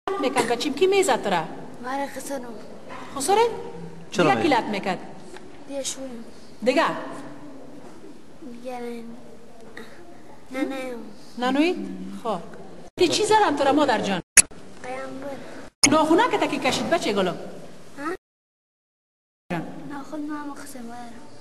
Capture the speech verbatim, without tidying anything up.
میکرد بچیم کی میزد را؟ ماره خسنو خسره؟ چرا دیگه کی لط میکرد؟ دیگه شویم دیگه؟ دیگه نه نه نانوی؟ خب تی چی زدم تو را مادر جان؟ پیامبر ناخونه که تکی کشید بچه گلم ناخون ما مخسم